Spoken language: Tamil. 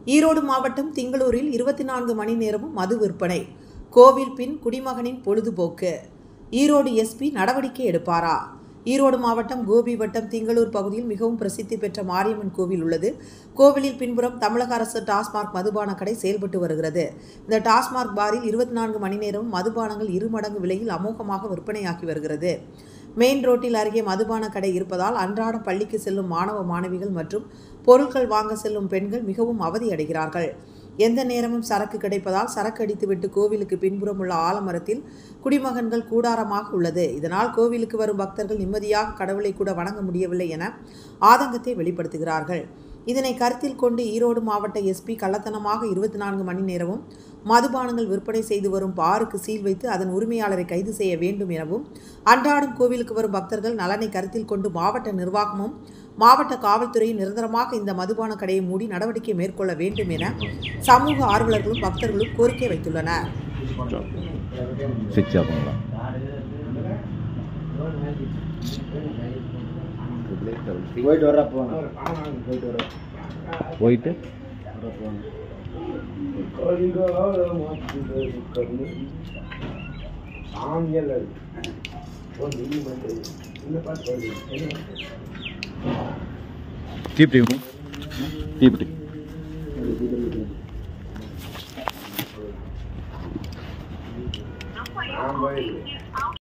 ஈரோடு மாவட்டம் திங்களூரில் 24 மணி நேரமும் மது விற்பனை. கோவில் பின் குடிமகனின் பொழுதுபோக்கு. ஈரோடு எஸ்பி நடவடிக்கை எடுப்பாரா? ஈரோடு மாவட்டம் கோபி வட்டம் திங்களூர் பகுதியில் மிகவும் பிரசித்தி பெற்ற மாரியம்மன் கோவில் உள்ளது. கோவிலில் பின்புறம் தமிழக அரசு டாஸ்மாக் மதுபான கடை செயல்பட்டு வருகிறது. இந்த டாஸ்மாக் பாரில் 24 மணி நேரமும் மதுபானங்கள் 2 மடங்கு விலையில் அமோகமாக விற்பனையாகி வருகிறது. மெயின் ரோட்டில் அருகே மதுபான கடை இருப்பதால் அன்றாடம் பள்ளிக்கு செல்லும் மாணவ மாணவிகள் மற்றும் பொருட்கள் வாங்க செல்லும் பெண்கள் மிகவும் அவதியடைகிறார்கள். எந்த நேரமும் சரக்கு கிடைப்பதால் சரக்கு அடித்துவிட்டு கோவிலுக்கு பின்புறம் உள்ள ஆலமரத்தில் குடிமகன்கள் கூடாரமாக உள்ளது. இதனால் கோவிலுக்கு வரும் பக்தர்கள் நிம்மதியாக கடவுளை கூட வணங்க முடியவில்லை என ஆதங்கத்தை வெளிப்படுத்துகிறார்கள். இதனை கருத்தில் கொண்டு ஈரோடு மாவட்ட எஸ்பி கள்ளத்தனமாக 24 மணி நேரமும் மதுபானங்கள் விற்பனை செய்து வரும் பாருக்கு சீல் வைத்து அதன் உரிமையாளரை கைது செய்ய வேண்டும் எனவும், அன்றாடம் கோவிலுக்கு வரும் பக்தர்கள் நலனை கருத்தில் கொண்டு மாவட்ட நிர்வாகமும் மாவட்ட காவல்துறையும் நிரந்தரமாக இந்த மதுபான கடையை மூடி நடவடிக்கை மேற்கொள்ள வேண்டும் என சமூக ஆர்வலர்களும் பக்தர்களும் கோரிக்கை வைத்துள்ளனர். Keep